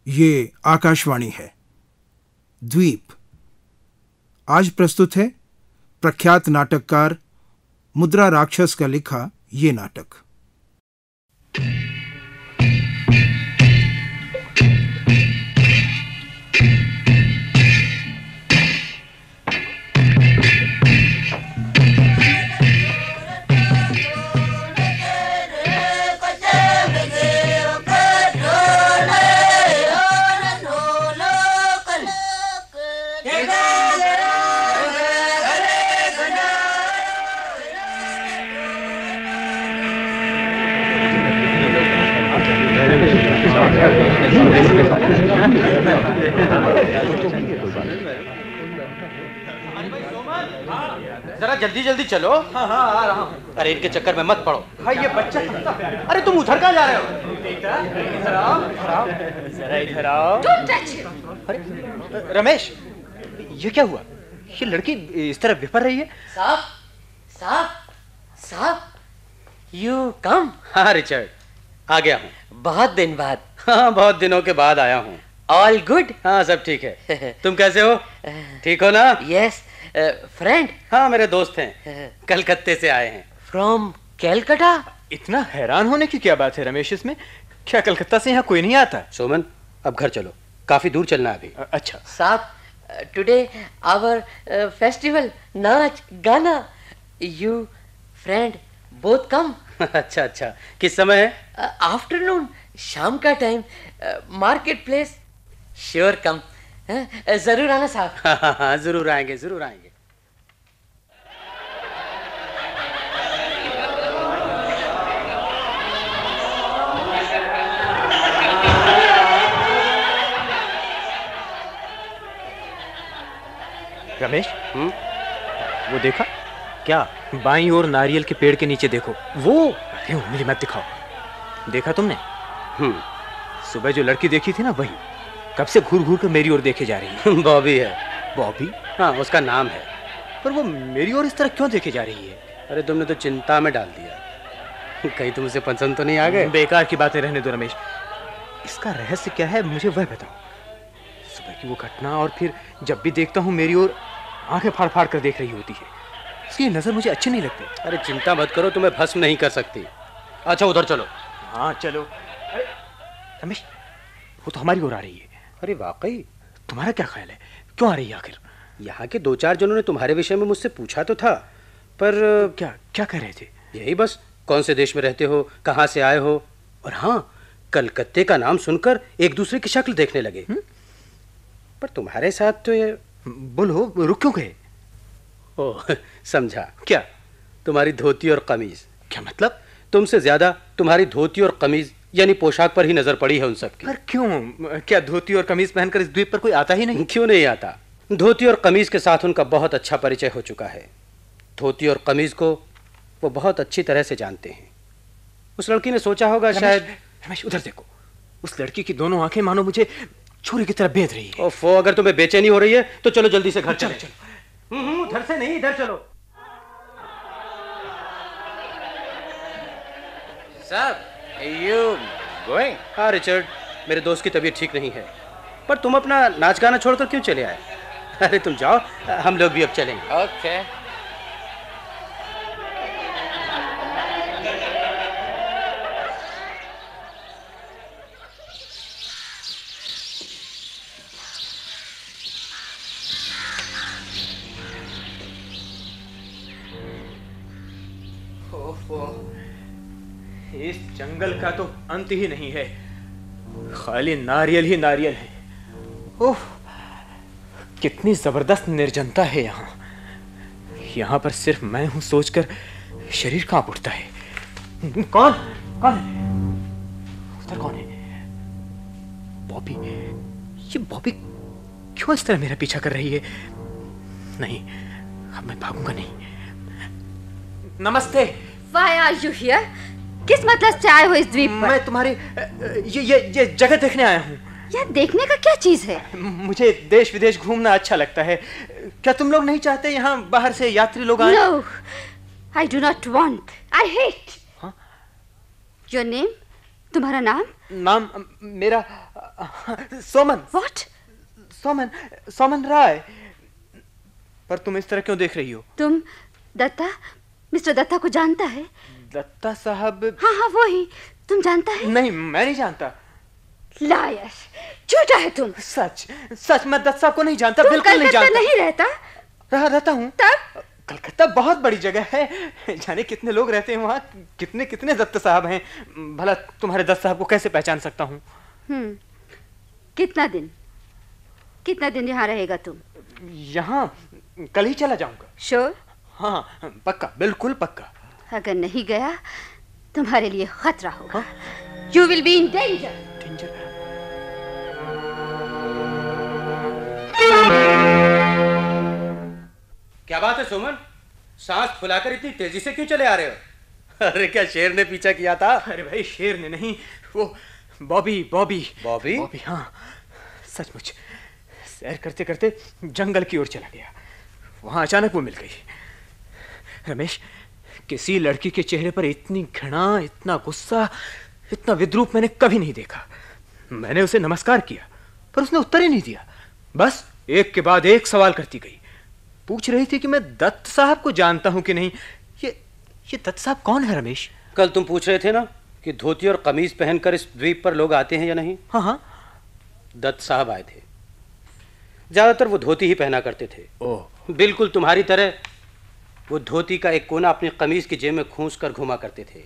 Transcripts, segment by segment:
ये आकाशवाणी है। द्वीप। आज प्रस्तुत है प्रख्यात नाटककार मुद्रा राक्षस का लिखा ये नाटक। जरा जल्दी जल्दी चलो। हाँ आ रहा हूँ। अरे इनके चक्कर में मत पड़ो। हाँ ये बच्चा। अरे तुम उधर कहाँ जा रहे हो? इधर आओ। जरा इधर आओ। अरे रमेश, ये क्या हुआ? ये लड़की इस तरह विफर रही है। साहब साहब साहब, यू कम। हाँ रिचर्ड, आ गया हूँ। बहुत दिन बाद। हाँ बहुत दिनों के बाद आया हूँ। All good? हाँ सब ठीक है। तुम कैसे हो? ठीक हो ना? यस। फ्रेंड? हाँ मेरे दोस्त हैं, कलकत्ते से आए हैं। फ्रॉम कैलकाटा? इतना हैरान होने की क्या बात है रमेश इसमें? क्या कलकत्ता से यहाँ कोई नहीं आता? सोमन अब घर चलो, काफी दूर चलना है अभी। अच्छा साहब, टुडे आवर फेस्टिवल, नाच गाना, यू फ्रेंड बोथ कम। अच्छा अच्छा, किस समय है? आफ्टरनून, शाम का time, market place. Sure come. जरूर आना साहब। हाँ जरूर आएंगे, जरूर आएंगे। रमेश, वो देखा क्या? बाईं ओर नारियल के पेड़ के नीचे देखो। वो अरे उंगली मत दिखाओ। देखा तुमने? सुबह जो लड़की देखी थी ना, वही कब से घूर घूर कर मेरी ओर देखे जा रही है। बॉबी है। बॉबी? हाँ उसका नाम है। पर वो मेरी ओर इस तरह क्यों देखे जा रही है? अरे तुमने तो चिंता में डाल दिया। कहीं तुम उसे पसंद तो नहीं आ गए? बेकार की बातें रहने दो रमेश। इसका रहस्य क्या है मुझे वह बताओ। सुबह की वो घटना, और फिर जब भी देखता हूँ मेरी ओर आंखें फाड़ फाड़ कर देख रही होती है। इसकी नजर मुझे अच्छी नहीं लगती। अरे चिंता मत करो, तुम्हें भस्म नहीं कर सकती। अच्छा उधर चलो। हाँ चलो। अरे रमेश, वो तो हमारी ओर आ रही है। अरे वाकई? तुम्हारा क्या ख्याल है, क्यों आ रही है आखिर? यहाँ के दो चार जनों ने तुम्हारे विषय में मुझसे पूछा तो था, पर क्या क्या कह रहे थे? यही बस, कौन से देश में रहते हो, कहाँ से आए हो, और हाँ कलकत्ते का नाम सुनकर एक दूसरे की शक्ल देखने लगे। पर तुम्हारे साथ तो ये। बोलो, रुक क्यों गए? ओह समझा। क्या? तुम्हारी धोती और कमीज। क्या मतलब? तुमसे ज्यादा तुम्हारी धोती और कमीज यानी पोशाक पर ही नजर पड़ी है उन सब की। पर क्यों? क्या धोती और कमीज पहनकर इस द्वीप पर कोई आता ही नहीं? क्यों नहीं आता? धोती और कमीज के साथ उनका बहुत अच्छा परिचय हो चुका है। धोती और कमीज को वो बहुत अच्छी तरह से जानते हैं। उस लड़की ने सोचा होगा शायद। रमेश उधर देखो, उस लड़की की दोनों आंखें मानो मुझे छुरी की तरह बेध रही है। ओफो, अगर तुम्हें बेचैनी हो रही है तो चलो जल्दी से घर चलो। उधर से नहीं, इधर चलो। साहब, you going? हाँ रिचर्ड, मेरे दोस्त की तबीयत ठीक नहीं है। पर तुम अपना नाच गाना छोड़कर क्यों चले आए? अरे तुम जाओ, हम लोग भी अब चलेंगे। Okay. इस जंगल का तो अंत ही नहीं है, खाली नारियल ही नारियल है। ओह, कितनी जबरदस्त निर्जनता है यहाँ। यहाँ पर सिर्फ मैं हूं सोचकर शरीर कांप उठता है। कौन कौन उधर कौन है? बॉबी। ये बॉबी क्यों इस तरह मेरा पीछा कर रही है? नहीं, अब मैं भागूंगा नहीं। नमस्ते। Why are you here? किस मतलब से आए हो इस द्वीप पर? मैं तुम्हारे ये जगह देखने आया हूँ। यह देखने का क्या चीज है? मुझे देश विदेश घूमना अच्छा लगता है। क्या तुम लोग नहीं चाहते यहाँ बाहर से यात्री लोग आए? No, I do not want. I hate. हाँ? Your name? तुम्हारा नाम? नाम मेरा सोमन। व्हाट? सोमन राय। पर तुम इस तरह क्यों देख रही हो? तुम दत्ता, मिस्टर दत्ता को जानता है? दत्ता साहब? हाँ हाँ वो ही। तुम जानता है? नहीं, मैं नहीं जानता। लायर, झूठा है तुम। सच मैं दत्ता साहब को नहीं जानता, तुम बिल्कुल नहीं जानता। नहीं रहता? रहता हूँ। तब? कलकत्ता बहुत बड़ी जगह है, जाने कितने लोग रहते हैं वहाँ, कितने कितने दत्ता साहब हैं। भला तुम्हारे दत्ता साहब को कैसे पहचान सकता हूँ? कितना दिन यहाँ रहेगा तुम? यहाँ कल ही चला जाऊंगा। श्योर? हाँ पक्का, बिल्कुल पक्का। अगर नहीं गया तुम्हारे लिए खतरा होगा। You will be in danger. क्या बात है सोमन, सांस फुलाकर इतनी तेजी से क्यों चले आ रहे हो? अरे क्या शेर ने पीछा किया था? अरे भाई शेर ने नहीं, वो बॉबी। हाँ सचमुच सैर करते करते जंगल की ओर चला गया। वहां अचानक वो मिल गई। रमेश, किसी लड़की के चेहरे पर इतनी घृणा, इतना गुस्सा, इतना विद्रूप मैंने कभी नहीं देखा। मैंने उसे नमस्कार किया पर उसने उत्तर ही नहीं दिया। बस एक के बाद एक सवाल करती गई। पूछ रही थी कि मैं दत्त साहब को जानता हूं कि नहीं। ये दत्त साहब कौन है रमेश? कल तुम पूछ रहे थे ना कि धोती और कमीज पहनकर इस द्वीप पर लोग आते हैं या नहीं। हाँ। दत्त साहब आए थे। ज्यादातर वो धोती ही पहना करते थे। ओह। बिल्कुल तुम्हारी तरह वो धोती का एक कोना अपनी कमीज की जेब में खूंस कर घुमा करते थे।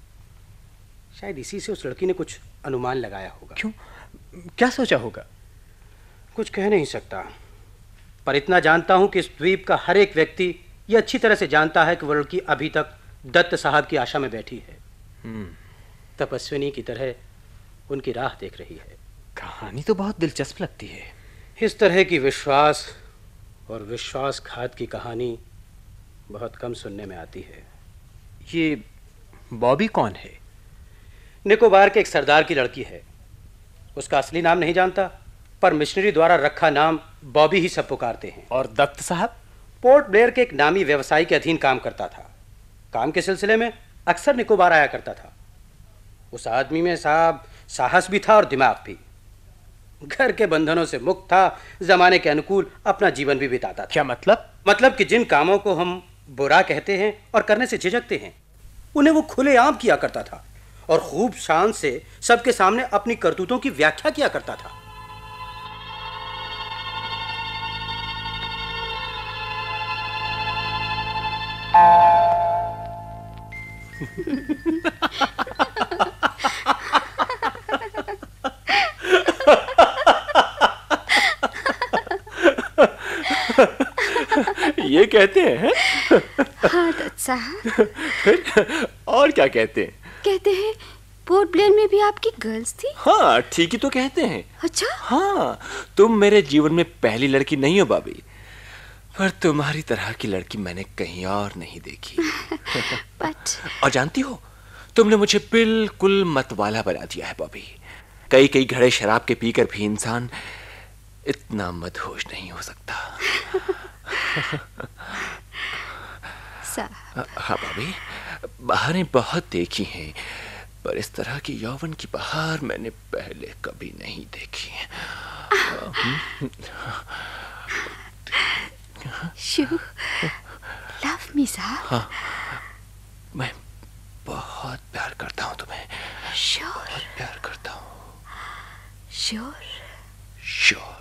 शायद इसी से उस लड़की ने कुछ अनुमान लगाया होगा। क्यों? क्या सोचा होगा? कुछ कह नहीं सकता, पर इतना जानता हूं कि इस द्वीप का हर एक व्यक्ति ये अच्छी तरह से जानता है कि वो लड़की अभी तक दत्त साहब की आशा में बैठी है। तपस्विनी की तरह उनकी राह देख रही है। कहानी तो बहुत दिलचस्प लगती है। इस तरह की विश्वास और विश्वासघात की कहानी बहुत कम सुनने में आती है। ये बॉबी कौन है? निकोबार के एक सरदार की लड़की है। उसका असली नाम नहीं जानता, पर मिशनरी द्वारा रखा नाम बॉबी ही सब पुकारते हैं। और दत्त साहब? पोर्ट ब्लेयर के एक नामी व्यवसायी के अधीन काम करता था। काम के सिलसिले में अक्सर निकोबार आया करता था। उस आदमी में साहब साहस भी था और दिमाग भी। घर के बंधनों से मुक्त था, जमाने के अनुकूल अपना जीवन भी बिताता था। क्या मतलब? मतलब कि जिन कामों को हम बुरा कहते हैं और करने से झिझकते हैं, उन्हें वो खुलेआम किया करता था और खूब शान से सबके सामने अपनी करतूतों की व्याख्या किया करता था। ये कहते हैं? हाँ दत्त साहब। फिर और क्या कहते हैं? कहते हैं पोर्ट ब्लेयर में भी आपकी गर्ल्स थी। हाँ ठीक ही तो कहते हैं। अच्छा? हाँ, तुम मेरे जीवन में पहली लड़की नहीं हो बॉबी, पर तुम्हारी तरह की लड़की मैंने कहीं और नहीं देखी। बट और जानती हो, तुमने मुझे बिल्कुल मतवाला बना दिया है बॉबी। कई घड़े शराब के पीकर भी इंसान इतना मदहोश नहीं हो सकता। हाँ बॉबी, बहारें बहुत देखी हैं, पर इस तरह की यौवन की बहार मैंने पहले कभी नहीं देखी। You love me, साहब? हाँ, मैं बहुत प्यार करता हूँ तुम्हें। Sure. बहुत प्यार करता हूँ। Sure. Sure.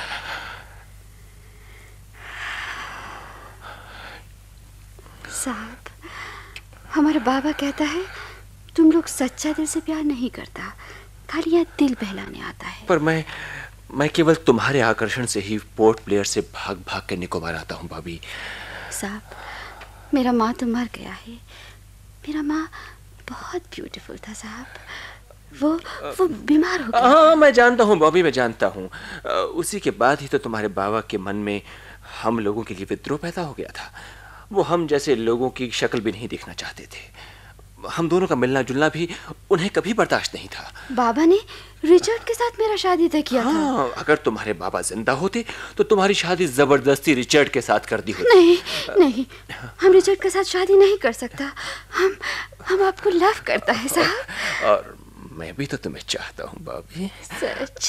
साहब, हमारा बाबा कहता है तुम लोग सच्चा दिल से प्यार नहीं करता, खाली यहाँ दिल बहलाने आता है। पर मैं केवल तुम्हारे आकर्षण से ही पोर्ट ब्लेयर से भाग भाग के निकोबार आता हूँ भाभी। साहब, मेरा माँ तो मर गया है। मेरा माँ बहुत ब्यूटीफुल था साहब। वो बीमार हो गया। हाँ मैं जानता हूँ बॉबी, मैं जानता हूँ। उसी के बाद ही तो तुम्हारे बाबा के मन में हम लोगों के लिए विद्रोह पैदा हो गया था। वो हम जैसे लोगों की शक्ल भी नहीं देखना चाहते थे। हम दोनों का मिलना जुलना भी उन्हें कभी बर्दाश्त नहीं था। बाबा ने रिचर्ड के साथ मेरा शादी तय किया था। अगर तुम्हारे बाबा जिंदा होते तो तुम्हारी शादी जबरदस्ती रिचर्ड के साथ कर दी होती। नहीं, हम रिचर्ड के साथ शादी नहीं कर सकता। हम आपको लव करता है साहब। और मैं भी तो तुम्हें चाहता हूँ बॉबी। सच?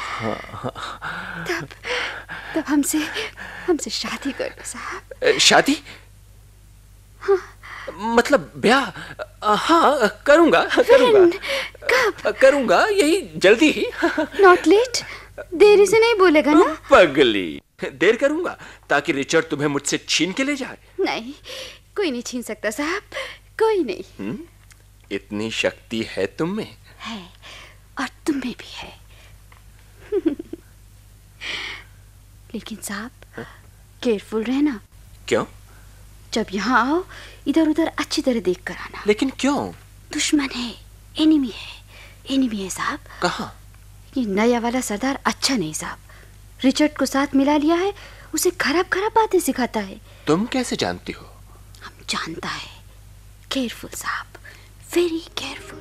तब हमसे शादी कर लो साहब। शादी? हाँ। मतलब ब्याह? हाँ करूँगा। कब? करूँगा, यही जल्दी ही। Not let? देरी से नहीं बोलेगा ना? पगली, देर करूँगा ताकि रिचर्ड तुम्हें मुझसे छीन के ले जाए। नहीं, कोई नहीं छीन सकता साहब, कोई नहीं। इतनी शक्ति है तुम में? है, और तुम में भी है। लेकिन साहब केयरफुल रहना। क्यों? जब यहाँ आओ इधर उधर अच्छी तरह देख कर आना। लेकिन क्यों? दुश्मन है, एनिमी है साहब। कहाँ? ये नया वाला सरदार अच्छा नहीं साहब। रिचर्ड को साथ मिला लिया है, उसे खराब बातें सिखाता है। तुम कैसे जानती हो? हम जानता है। केयरफुल साहब, वेरी केयरफुल।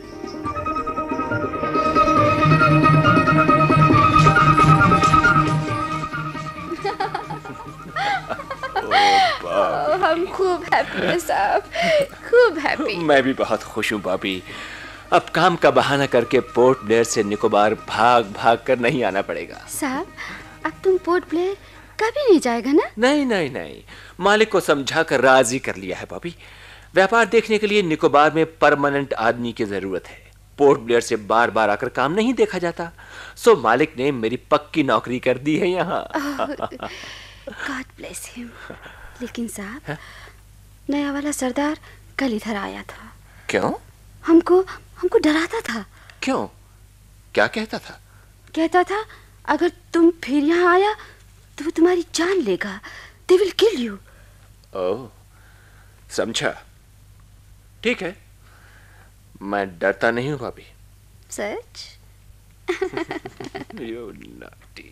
हम खूब हैप्पी हैं साहब, खूब हैप्पी। मैं भी बहुत खुश हूँ बॉबी। अब काम का बहाना करके पोर्ट ब्लेयर से निकोबार भाग कर नहीं आना पड़ेगा। साहब अब तुम पोर्ट ब्लेयर कभी नहीं जाएगा ना? नहीं, मालिक को समझा कर राजी कर लिया है बॉबी। व्यापार देखने के लिए निकोबार में परमानेंट आदमी की जरूरत है। पोर्ट ब्लेयर से बार बार आकर काम नहीं देखा जाता, सो मालिक ने मेरी पक्की नौकरी कर दी है यहाँ। God bless him. लेकिन साहब नया वाला सरदार कल इधर आया था। क्यों? हमको डराता था। क्यों? क्या कहता था? कहता था अगर तुम फिर यहाँ आया तो वो तुम्हारी जान लेगा। They will kill you। ओह, समझा। ठीक है, मैं डरता नहीं हूँ भाभी। सच? You naughty।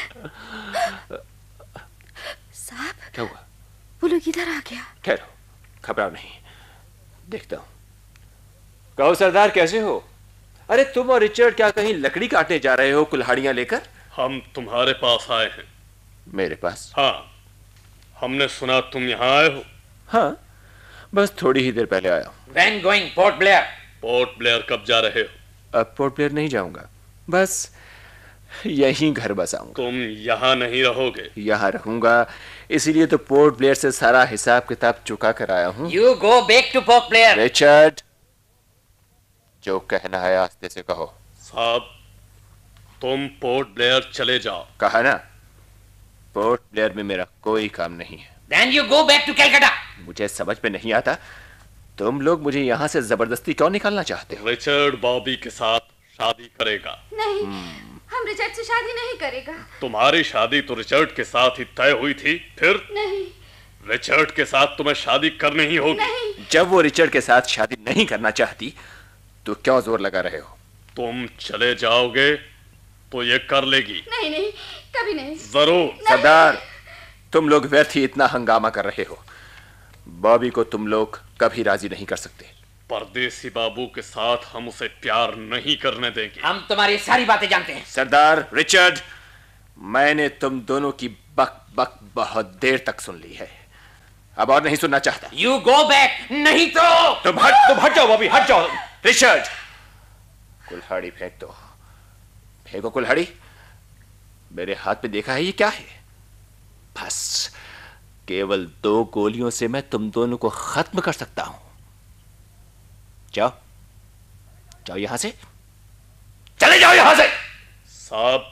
साहब क्या हुआ? वो लोग इधर आ गया। ठहरो, घबराओ नहीं, देखता हूँ। कहो सरदार, कैसे हो? अरे तुम और रिचर्ड क्या कहीं लकड़ी काटने जा रहे हो कुल्हाड़ियां लेकर? हम तुम्हारे पास आए हैं। मेरे पास? हाँ, हमने सुना तुम यहाँ आए हो। हाँ, बस थोड़ी ही देर पहले आया हूँ। When going, Port Blair? Port Blair कब जा रहे हो? अब पोर्ट ब्लेयर नहीं जाऊंगा, बस यहीं घर बसाऊंगा। तुम यहाँ नहीं रहोगे? यहाँ रहूंगा, इसीलिए तो पोर्ट ब्लेयर से सारा हिसाब किताब चुका कर आया हूँ। You go back to Port Blair। Richard, जो कहना है आस्ते से कहो। साहब तुम पोर्ट ब्लेयर चले जाओ। कहा ना, पोर्ट ब्लेयर में मेरा कोई काम नहीं है। Then you go back to Calcutta। मुझे समझ में नहीं आता, तुम लोग मुझे यहाँ से जबरदस्ती क्यों निकालना चाहते हो? रिचर्ड बॉबी के साथ शादी करेगा। नहीं, हम रिचर्ड से शादी नहीं करेगा। तुम्हारी शादी तो रिचर्ड के साथ ही तय हुई थी, फिर? नहीं, रिचर्ड के साथ तुम्हें शादी करनी ही होगी। नहीं। जब वो रिचर्ड के साथ शादी नहीं करना चाहती तो क्यों जोर लगा रहे हो? तुम चले जाओगे तो ये कर लेगी। नहीं, कभी नहीं। जरूर। सरदार, तुम लोग व्यर्थ ही इतना हंगामा कर रहे हो। बॉबी को तुम लोग कभी राजी नहीं कर सकते। परदेसी बाबू के साथ हम उसे प्यार नहीं करने देंगे। हम तुम्हारी सारी बातें जानते हैं। सरदार रिचर्ड, मैंने तुम दोनों की बक बक बहुत देर तक सुन ली है, अब और नहीं सुनना चाहता। You go back, नहीं तो। तुम हट जाओ बॉबी, हट जाओ। रिचर्ड, कुल्हाड़ी फेंक दो। फेंको कुल्हाड़ी। मेरे हाथ में देखा है ये क्या है? बस केवल 2 गोलियों से मैं तुम दोनों को खत्म कर सकता हूं। जाओ, जाओ यहां से, चले जाओ यहां से। साहब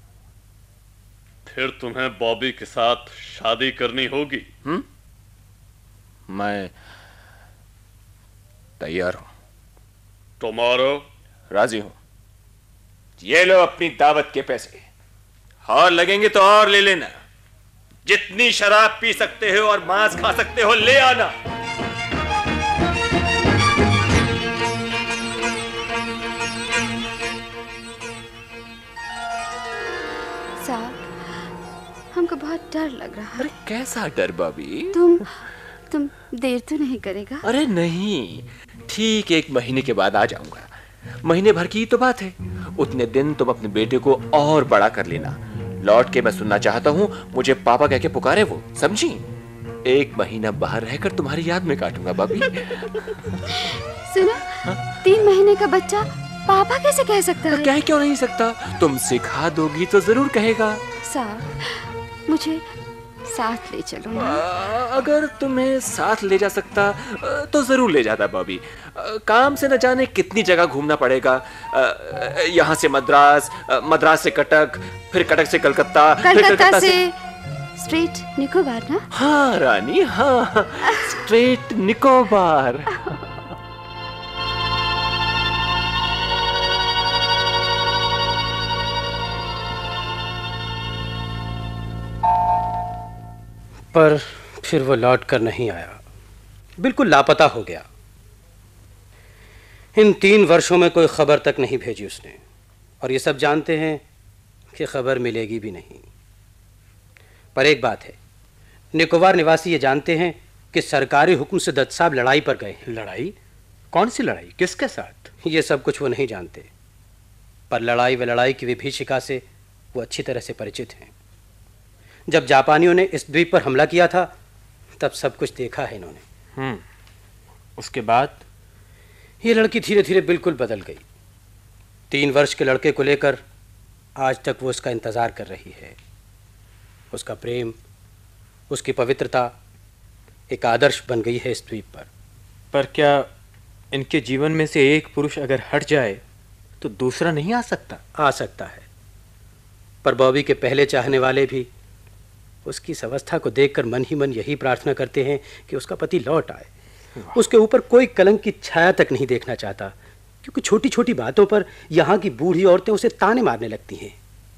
फिर तुम्हें बॉबी के साथ शादी करनी होगी। मैं तैयार हूं। टुमारो? राजी हूं। ये लो अपनी दावत के पैसे, और लगेंगे तो और ले लेना। जितनी शराब पी सकते हो और मांस खा सकते हो ले आना। साहब हमको बहुत डर लग रहा है। अरे कैसा डर बॉबी? तुम देर तो नहीं करेगा? अरे नहीं, ठीक 1 महीने के बाद आ जाऊंगा। महीने भर की ही तो बात है। उतने दिन तुम अपने बेटे को और बड़ा कर लेना। लौट के मैं सुनना चाहता हूँ मुझे पापा कह के पुकारे वो, समझी? 1 महीना बाहर रहकर तुम्हारी याद में काटूंगा बॉबी। सुनो, 3 महीने का बच्चा पापा कैसे कह सकता है? कह क्यों नहीं सकता? तुम सिखा दोगी तो जरूर कहेगा। साहब मुझे साथ ले चलो ना। अगर तुम्हें साथ ले जा सकता तो जरूर ले जाता बॉबी। काम से न जाने कितनी जगह घूमना पड़ेगा। यहाँ से मद्रास, मद्रास से कटक, फिर कटक से कलकत्ता, फिर कलकत्ता से स्ट्रेट निकोबार ना? हाँ रानी, हाँ, स्ट्रेट निकोबार। पर फिर वो लौट कर नहीं आया, बिल्कुल लापता हो गया। इन 3 वर्षों में कोई खबर तक नहीं भेजी उसने, और ये सब जानते हैं कि खबर मिलेगी भी नहीं। पर एक बात है, निकोबार निवासी ये जानते हैं कि सरकारी हुक्म से दत्त साहब लड़ाई पर गए हैं। लड़ाई? कौन सी लड़ाई? किसके साथ? ये सब कुछ वो नहीं जानते, पर लड़ाई व लड़ाई की विभीषिका से वो अच्छी तरह से परिचित हैं। जब जापानियों ने इस द्वीप पर हमला किया था तब सब कुछ देखा है इन्होंने। उसके बाद ये लड़की धीरे धीरे बिल्कुल बदल गई। 3 वर्ष के लड़के को लेकर आज तक वो उसका इंतज़ार कर रही है। उसका प्रेम, उसकी पवित्रता एक आदर्श बन गई है इस द्वीप पर। पर क्या इनके जीवन में से एक पुरुष अगर हट जाए तो दूसरा नहीं आ सकता? आ सकता है, पर बॉबी के पहले चाहने वाले भी उसकी इस अवस्था को देखकर मन ही मन यही प्रार्थना करते हैं कि उसका पति लौट आए। उसके ऊपर कोई कलंक की छाया तक नहीं देखना चाहता, क्योंकि छोटी छोटी बातों पर यहाँ की बूढ़ी औरतें उसे ताने मारने लगती हैं।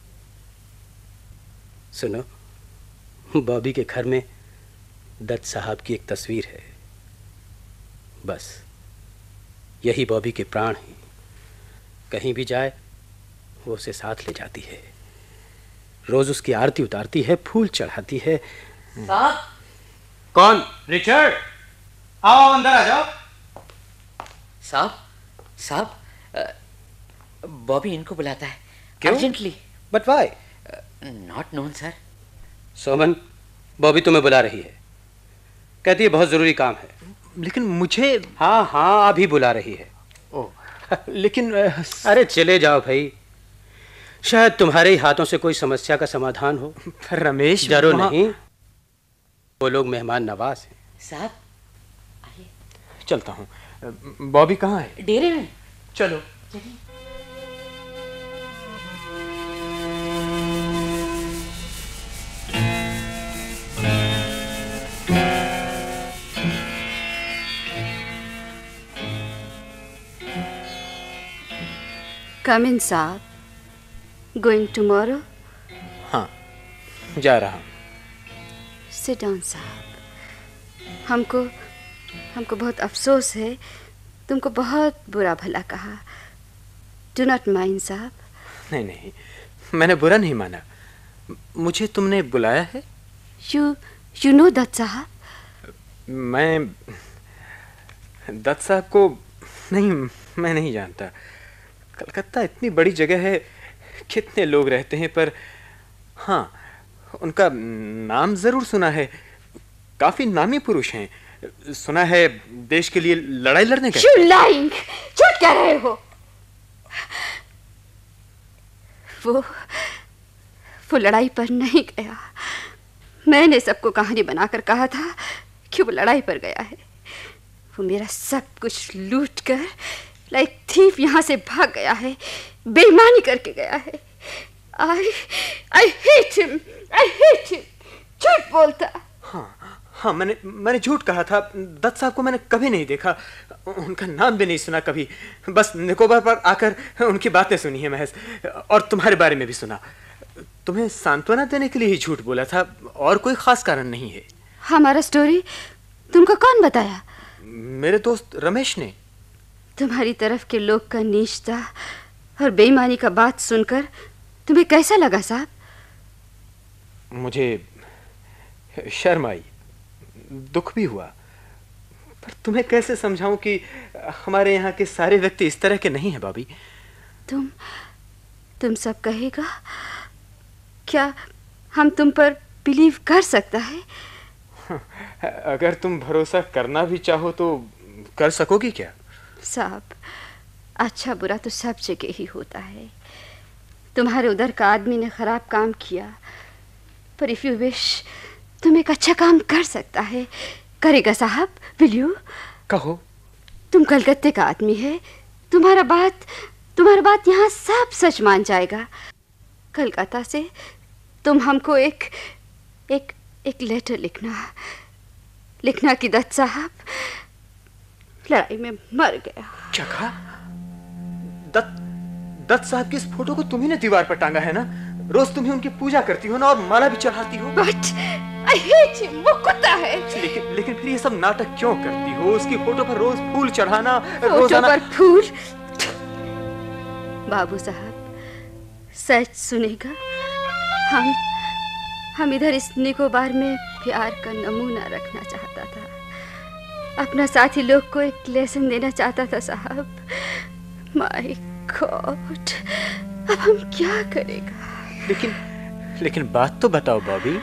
सुनो, बॉबी के घर में दत्त साहब की एक तस्वीर है। बस यही बॉबी के प्राण हैं। कहीं भी जाए वो उसे साथ ले जाती है, रोज उसकी आरती उतारती है, फूल चढ़ाती है। साहब। कौन? रिचर्ड, आओ अंदर आ जाओ। साहब, बॉबी इनको बुलाता है। क्यों? Urgently. But why? Not known sir. Soman, Bobby तुम्हें बुला रही है, कहती है बहुत जरूरी काम है। लेकिन मुझे। हाँ हाँ, अभी बुला रही है। लेकिन अरे चले जाओ भाई, शायद तुम्हारे ही हाथों से कोई समस्या का समाधान हो। रमेश, डरो नहीं, वो लोग मेहमान नवाज हैं। साहब आइए। चलता हूँ। बॉबी कहाँ है? डेरे में। चलो। Come in, साहब। Going tomorrow? हाँ, जा रहा हूँ। Sit down, साहब। हमको बहुत अफसोस है, तुमको बहुत बुरा भला कहा। Do not mind, साहब। नहीं, मैंने बुरा नहीं माना। मुझे तुमने बुलाया है? You know दत्त साहब? मैं दत्त साहब को नहीं, मैं नहीं जानता। कलकत्ता इतनी बड़ी जगह है, कितने लोग रहते हैं, पर हाँ, उनका नाम जरूर सुना है। काफी नामी पुरुष हैं। सुना है देश के लिए लड़ाई लड़ने गए। You lying! झूठ कह रहे हो। वो लड़ाई पर नहीं गया। मैंने सबको कहानी बनाकर कहा था कि वो लड़ाई पर गया है। वो मेरा सब कुछ लूट कर लाइक थीफ यहाँ से भाग गया है, बेईमानी करके गया है। I hate him! झूठ बोलता। हाँ, मैंने झूठ कहा था। दत्त साहब को मैंने कभी नहीं देखा, उनका नाम भी नहीं सुना कभी। बस निकोबार पर आकर उनकी बातें सुनी है महज, और तुम्हारे बारे में भी सुना। तुम्हें सांत्वना देने के लिए ही झूठ बोला था, और कोई खास कारण नहीं है। हमारा स्टोरी तुमको कौन बताया? मेरे दोस्त रमेश ने। तुम्हारी तरफ के लोग का नीचता और बेईमानी का बात सुनकर तुम्हें कैसा लगा साहब? मुझे शर्म आई, दुख भी हुआ, पर तुम्हें कैसे समझाऊं कि हमारे यहाँ के सारे व्यक्ति इस तरह के नहीं हैं बॉबी। तुम सब कहेगा? क्या हम तुम पर बिलीव कर सकता है? अगर तुम भरोसा करना भी चाहो तो कर सकोगी क्या? साहब, अच्छा बुरा तो सब जगह ही होता है। तुम्हारे उधर का आदमी ने खराब काम किया, पर इफ यू विश तुम एक अच्छा काम कर सकता है। करेगा साहब? Will you? कहो। तुम कलकत्ते का आदमी है, तुम्हारा बात यहाँ सब सच मान जाएगा। कलकत्ता से तुम हमको एक लेटर लिखना कि दत्त साहब लड़ाई में मर गया। क्या कहा? दत्त साहब की इस फोटो को तुम्ही ने दीवार पर टांगा है ना? रोज तुम्ही उनकी पूजा करती हो ना, और माला भी चढ़ाती हो। बट आई हेट हिम, वो कुत्ता है। लेकिन फिर ये सब नाटक क्यों करती हो? उसकी फोटो पर रोज फूल चढ़ाना, फोटो पर फूल? बाबू साहब सच सुनेगा, हम इधर इस निकोबार में प्यार का नमूना रखना चाहता था। अपना साथी लोग को एक लेसन देना चाहता था साहब। माय गॉड, अब हम क्या करेगा? लेकिन बात तो बताओ बॉबी।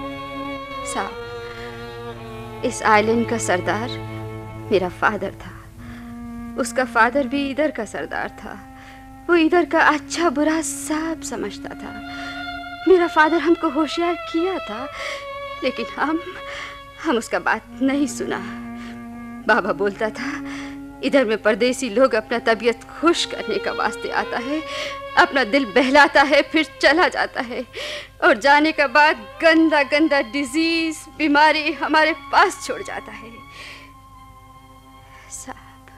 साहब, इस आइलैंड का सरदार मेरा फादर था। उसका फादर भी इधर का सरदार था। वो इधर का अच्छा बुरा सब समझता था। मेरा फादर हमको होशियार किया था, लेकिन हम उसका बात नहीं सुना। बाबा बोलता था इधर में परदेसी लोग अपना तबीयत खुश करने का वास्ते आता है, अपना दिल बहलाता है, फिर चला जाता है, और जाने के बाद गंदा गंदा डिजीज बीमारी हमारे पास छोड़ जाता है। साहब,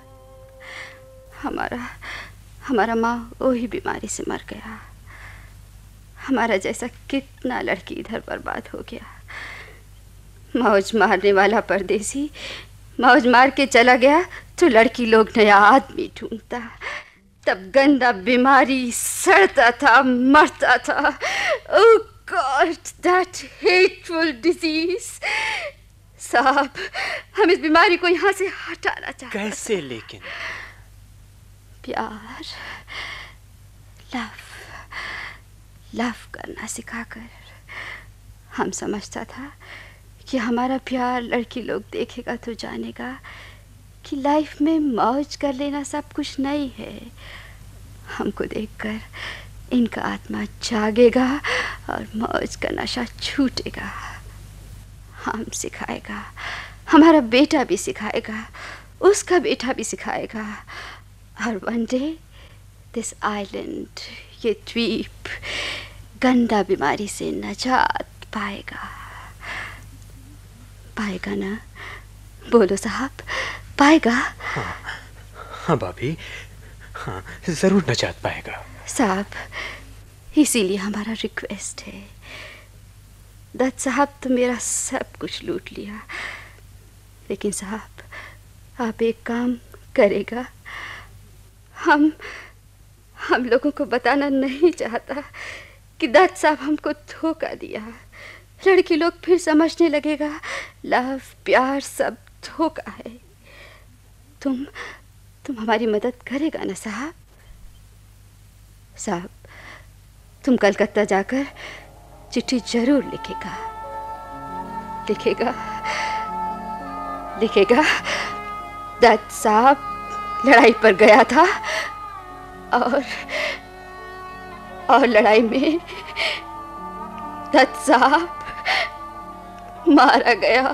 हमारा माँ वही बीमारी से मर गया। हमारा जैसा कितना लड़की इधर बर्बाद हो गया। मौज मारने वाला परदेसी मौज मार के चला गया तो लड़की लोग नया आदमी ढूंढता। तब गंदा बीमारी सड़ता था, मरता था। Oh God, that hateful disease. साहब, हम इस बीमारी को यहाँ से हटाना चाहते। कैसे? लेकिन प्यार, लव करना सिखाकर। हम समझता था कि हमारा प्यार लड़की लोग देखेगा तो जानेगा कि लाइफ में मौज कर लेना सब कुछ नहीं है। हमको देखकर इनका आत्मा जागेगा और मौज का नशा छूटेगा। हम सिखाएगा, हमारा बेटा भी सिखाएगा, उसका बेटा भी सिखाएगा, और वन डे दिस आइलैंड, ये द्वीप गंदा बीमारी से नजात पाएगा ना? बोलो साहब, पाएगा? हाँ भाभी, हाँ जरूर नजात पाएगा। साहब, इसीलिए हमारा रिक्वेस्ट है। दत्त साहब तो मेरा सब कुछ लूट लिया, लेकिन साहब आप एक काम करेगा? हम लोगों को बताना नहीं चाहता कि दत्त साहब हमको धोखा दिया। लड़की लोग फिर समझने लगेगा लव, प्यार सब धोखा है। तुम हमारी मदद करेगा ना साहब? साहब, तुम कलकत्ता जाकर चिट्ठी जरूर लिखेगा। दत्त साहब लड़ाई पर गया था और लड़ाई में दत्त साहब मारा गया।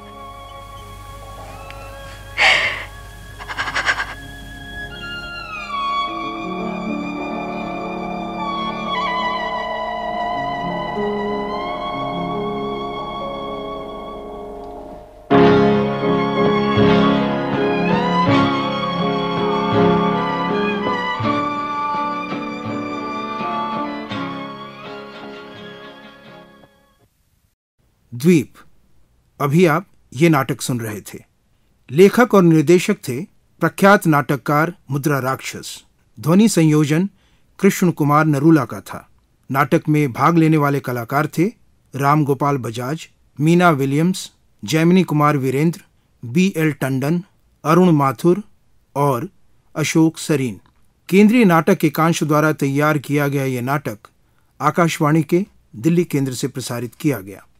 द्वीप। अभी आप ये नाटक सुन रहे थे। लेखक और निर्देशक थे प्रख्यात नाटककार मुद्रा राक्षस। ध्वनि संयोजन कृष्ण कुमार नरूला का था। नाटक में भाग लेने वाले कलाकार थे राम गोपाल बजाज, मीना विलियम्स, जैमिनी कुमार वीरेंद्र, B.L. टंडन, अरुण माथुर और अशोक सरीन। केंद्रीय नाटक एकांश द्वारा तैयार किया गया यह नाटक आकाशवाणी के दिल्ली केंद्र से प्रसारित किया गया।